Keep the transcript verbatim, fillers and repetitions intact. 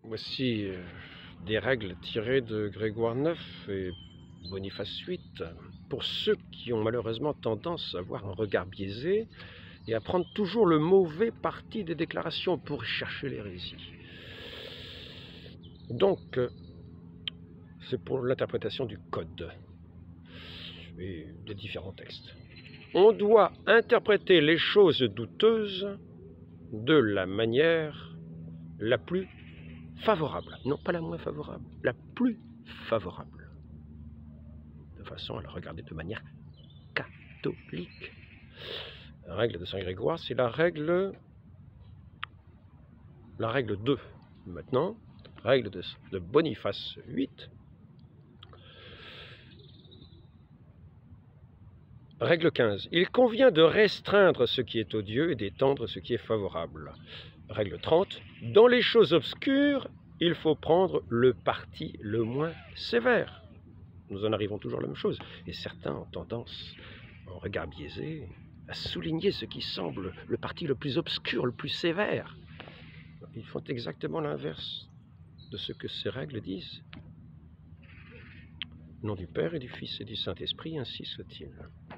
Voici euh, des règles tirées de Grégoire neuf et Boniface huit, pour ceux qui ont malheureusement tendance à avoir un regard biaisé et à prendre toujours le mauvais parti des déclarations pour chercher l'hérésie. Donc, c'est pour l'interprétation du code et des différents textes. On doit interpréter les choses douteuses de la manière la plus favorable, non pas la moins favorable, la plus favorable, de façon à la regarder de manière catholique. La règle de Saint Grégoire, c'est la règle, la règle deux. Maintenant, règle de, de Boniface huit. Règle quinze. Il convient de restreindre ce qui est odieux et d'étendre ce qui est favorable. Règle trente. Dans les choses obscures, il faut prendre le parti le moins sévère. Nous en arrivons toujours à la même chose. Et certains ont tendance, en regard biaisé, à souligner ce qui semble le parti le plus obscur, le plus sévère. Ils font exactement l'inverse de ce que ces règles disent. Au nom du Père et du Fils et du Saint-Esprit, ainsi soit-il.